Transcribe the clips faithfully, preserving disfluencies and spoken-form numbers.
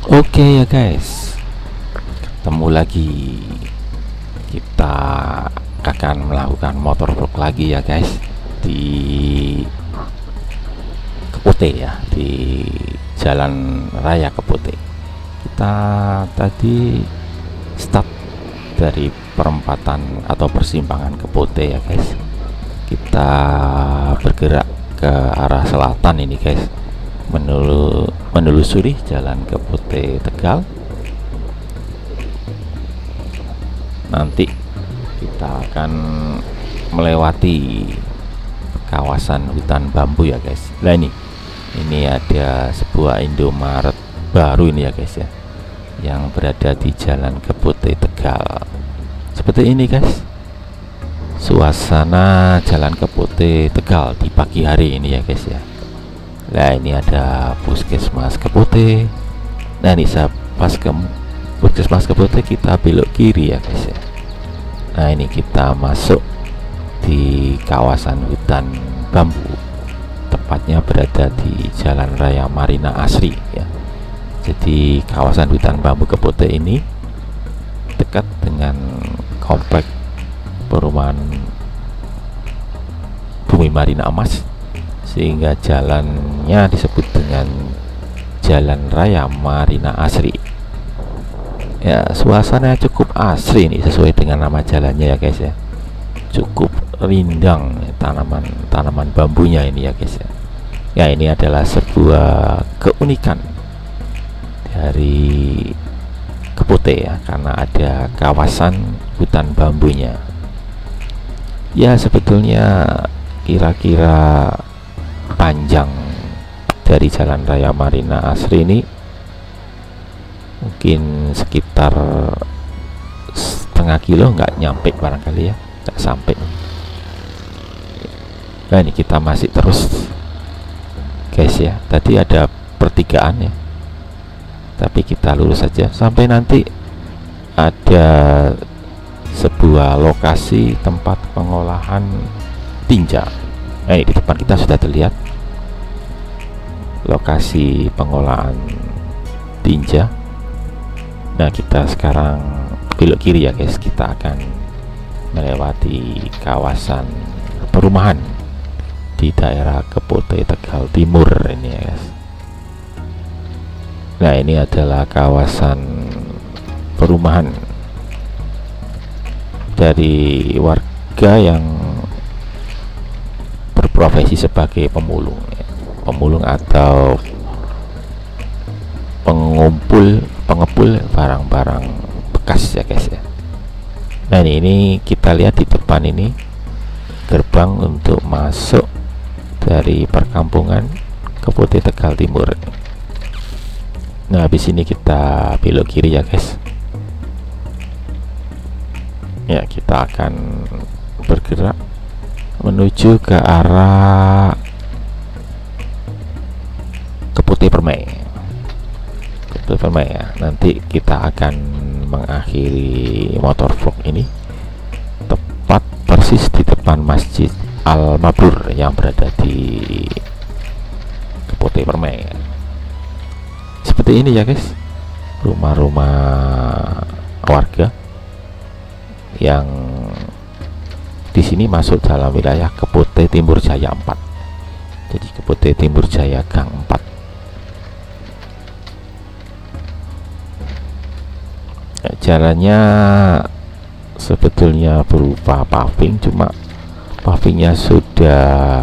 Oke ya guys, ketemu lagi. Kita akan melakukan motor vlog lagi ya guys, di Keputih ya, di Jalan Raya Keputih. Kita tadi start dari perempatan atau persimpangan Keputih ya guys. Kita bergerak ke arah selatan ini guys, menelu menelusuri Jalan Keputih Tegal. Nanti kita akan melewati kawasan hutan bambu ya guys. Nah ini ini ada sebuah Indomaret baru ini ya guys ya, yang berada di Jalan Keputih Tegal. Seperti ini guys suasana Jalan Keputih Tegal di pagi hari ini ya guys ya. Nah ini ada Puskesmas Keputih. Nah ini saya pas ke Puskesmas Keputih kita belok kiri ya guys ya. Nah ini kita masuk di kawasan hutan bambu, tepatnya berada di Jalan Raya Marina Asri ya. Jadi kawasan hutan bambu Keputih ini dekat dengan komplek perumahan Bumi Marina Emas, sehingga jalannya disebut dengan Jalan Raya Marina Asri ya. Suasana cukup asri nih, sesuai dengan nama jalannya ya guys ya. Cukup rindang tanaman tanaman bambunya ini ya guys ya. Ya ini adalah sebuah keunikan dari Keputih ya, karena ada kawasan hutan bambunya ya. Sebetulnya kira-kira panjang dari Jalan Raya Marina Asri ini mungkin sekitar setengah kilo, nggak nyampe barangkali ya, nggak sampai. Nah ini kita masih terus guys ya. Tadi ada pertigaan ya, tapi kita lurus saja sampai nanti ada sebuah lokasi tempat pengolahan tinja. Nah ini di depan kita sudah terlihat lokasi pengolahan tinja. Nah kita sekarang belok kiri ya guys, kita akan melewati kawasan perumahan di daerah Keputih Tegal Timur ini ya guys. Nah ini adalah kawasan perumahan dari warga yang berprofesi sebagai pemulung ya. Pemulung atau pengumpul pengepul barang-barang bekas ya guys ya. Nah ini, ini kita lihat di depan ini gerbang untuk masuk dari perkampungan Keputih Tegal Timur. Nah habis ini kita belok kiri ya guys ya. Kita akan bergerak menuju ke arah Keputih Permai. Keputih Permai ya. Nanti kita akan mengakhiri motor vlog ini tepat persis di depan Masjid Al-Mabrur yang berada di Keputih Permai. Seperti ini ya guys rumah-rumah warga yang di sini masuk dalam wilayah Keputih Timur Jaya empat. Jadi Keputih Timur Jaya Gang empat. Ya, jalannya sebetulnya berupa paving, cuma pavingnya sudah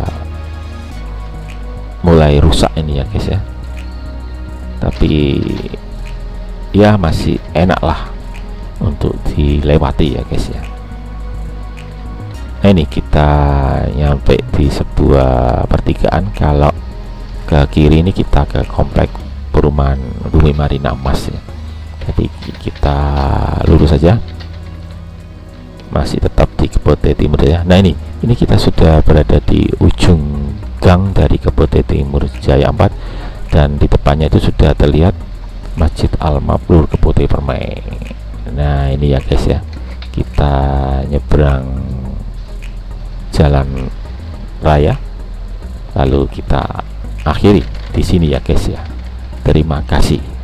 mulai rusak ini ya guys ya. Tapi ya masih enak lah untuk dilewati ya guys ya. Nah ini kita nyampe di sebuah pertigaan. Kalau ke kiri ini kita ke komplek perumahan Bumi Marina Emas ya. Jadi kita lurus saja, masih tetap di Keputih Timur ya. Nah ini ini kita sudah berada di ujung gang dari Keputih Timur Jaya empat, dan di depannya itu sudah terlihat Masjid Al-Mabrur Keputih Permai. Nah ini ya guys ya, kita nyebrang jalan raya lalu kita akhiri di sini ya guys ya. Terima kasih.